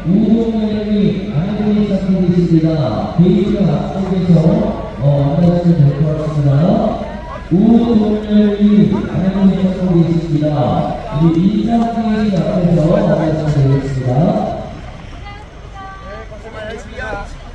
우동현이 안내분이 찾고 계십니다. 베이스 앞쪽에서 만나주시면 될 것 같습니다. 우동현이 안내분이 찾고 계십니다. 우리 인상게이지 앞에서 만나주시면 되겠습니다. 고생 많으십니다.